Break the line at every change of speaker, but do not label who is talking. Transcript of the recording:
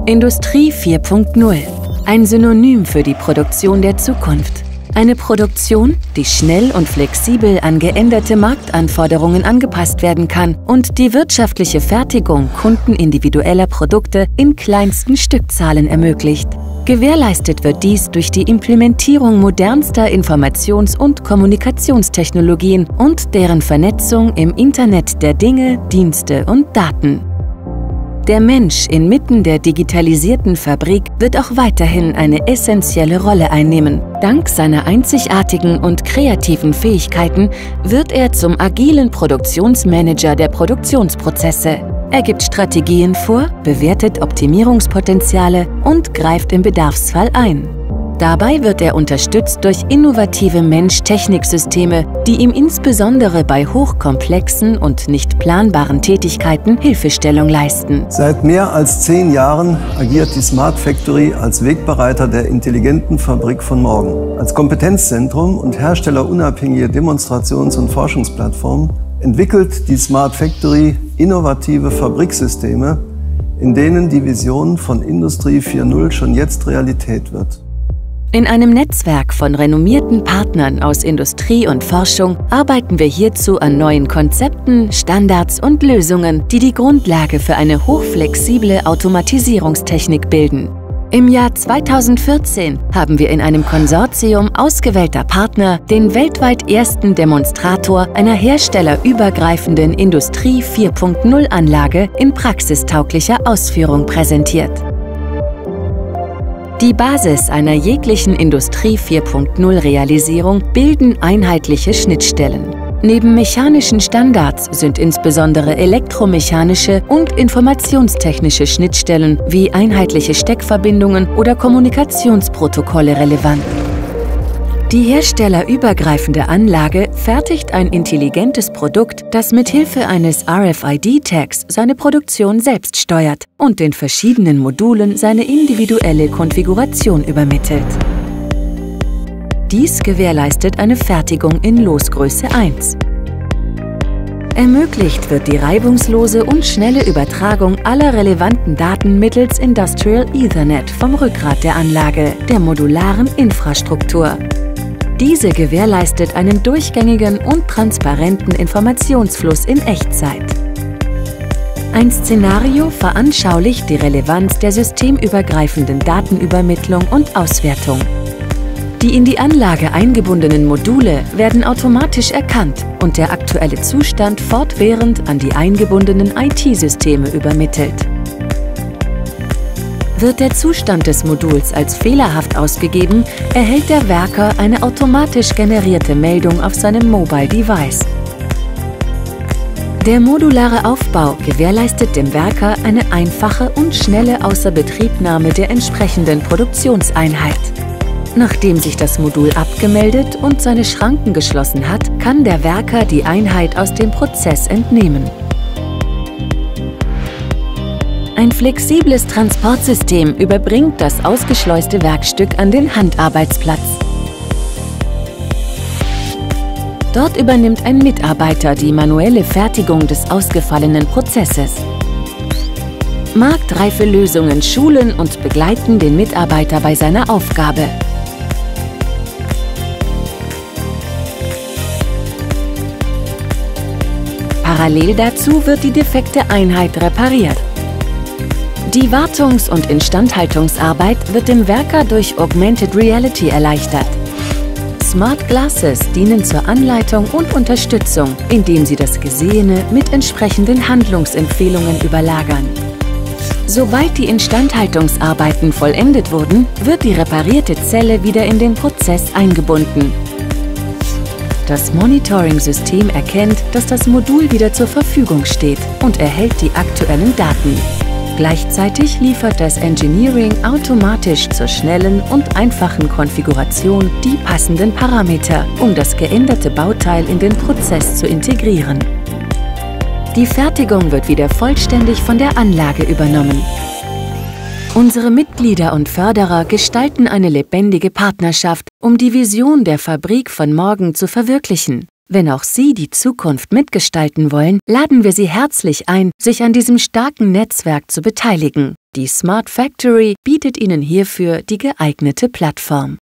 Industrie 4.0. Ein Synonym für die Produktion der Zukunft. Eine Produktion, die schnell und flexibel an geänderte Marktanforderungen angepasst werden kann und die wirtschaftliche Fertigung kundenindividueller Produkte in kleinsten Stückzahlen ermöglicht. Gewährleistet wird dies durch die Implementierung modernster Informations- und Kommunikationstechnologien und deren Vernetzung im Internet der Dinge, Dienste und Daten. Der Mensch inmitten der digitalisierten Fabrik wird auch weiterhin eine essentielle Rolle einnehmen. Dank seiner einzigartigen und kreativen Fähigkeiten wird er zum agilen Produktionsmanager der Produktionsprozesse. Er gibt Strategien vor, bewertet Optimierungspotenziale und greift im Bedarfsfall ein. Dabei wird er unterstützt durch innovative Mensch-Technik-Systeme, die ihm insbesondere bei hochkomplexen und nicht planbaren Tätigkeiten Hilfestellung leisten.
Seit mehr als 10 Jahren agiert die Smart Factory als Wegbereiter der intelligenten Fabrik von morgen. Als Kompetenzzentrum und herstellerunabhängige Demonstrations- und Forschungsplattform entwickelt die Smart Factory innovative Fabriksysteme, in denen die Vision von Industrie 4.0 schon jetzt Realität wird.
In einem Netzwerk von renommierten Partnern aus Industrie und Forschung arbeiten wir hierzu an neuen Konzepten, Standards und Lösungen, die die Grundlage für eine hochflexible Automatisierungstechnik bilden. Im Jahr 2014 haben wir in einem Konsortium ausgewählter Partner den weltweit ersten Demonstrator einer herstellerübergreifenden Industrie 4.0 Anlage in praxistauglicher Ausführung präsentiert. Die Basis einer jeglichen Industrie 4.0 Realisierung bilden einheitliche Schnittstellen. Neben mechanischen Standards sind insbesondere elektromechanische und informationstechnische Schnittstellen wie einheitliche Steckverbindungen oder Kommunikationsprotokolle relevant. Die herstellerübergreifende Anlage fertigt ein intelligentes Produkt, das mithilfe eines RFID-Tags seine Produktion selbst steuert und den verschiedenen Modulen seine individuelle Konfiguration übermittelt. Dies gewährleistet eine Fertigung in Losgröße 1. Ermöglicht wird die reibungslose und schnelle Übertragung aller relevanten Daten mittels Industrial Ethernet vom Rückgrat der Anlage, der modularen Infrastruktur. Diese gewährleistet einen durchgängigen und transparenten Informationsfluss in Echtzeit. Ein Szenario veranschaulicht die Relevanz der systemübergreifenden Datenübermittlung und Auswertung. Die in die Anlage eingebundenen Module werden automatisch erkannt und der aktuelle Zustand fortwährend an die eingebundenen IT-Systeme übermittelt. Wird der Zustand des Moduls als fehlerhaft ausgegeben, erhält der Werker eine automatisch generierte Meldung auf seinem Mobile Device. Der modulare Aufbau gewährleistet dem Werker eine einfache und schnelle Außerbetriebnahme der entsprechenden Produktionseinheit. Nachdem sich das Modul abgemeldet und seine Schranken geschlossen hat, kann der Werker die Einheit aus dem Prozess entnehmen. Ein flexibles Transportsystem überbringt das ausgeschleuste Werkstück an den Handarbeitsplatz. Dort übernimmt ein Mitarbeiter die manuelle Fertigung des ausgefallenen Prozesses. Marktreife Lösungen schulen und begleiten den Mitarbeiter bei seiner Aufgabe. Parallel dazu wird die defekte Einheit repariert. Die Wartungs- und Instandhaltungsarbeit wird dem Werker durch Augmented Reality erleichtert. Smart Glasses dienen zur Anleitung und Unterstützung, indem sie das Gesehene mit entsprechenden Handlungsempfehlungen überlagern. Sobald die Instandhaltungsarbeiten vollendet wurden, wird die reparierte Zelle wieder in den Prozess eingebunden. Das Monitoring-System erkennt, dass das Modul wieder zur Verfügung steht und erhält die aktuellen Daten. Gleichzeitig liefert das Engineering automatisch zur schnellen und einfachen Konfiguration die passenden Parameter, um das geänderte Bauteil in den Prozess zu integrieren. Die Fertigung wird wieder vollständig von der Anlage übernommen. Unsere Mitglieder und Förderer gestalten eine lebendige Partnerschaft, um die Vision der Fabrik von morgen zu verwirklichen. Wenn auch Sie die Zukunft mitgestalten wollen, laden wir Sie herzlich ein, sich an diesem starken Netzwerk zu beteiligen. Die Smart Factory bietet Ihnen hierfür die geeignete Plattform.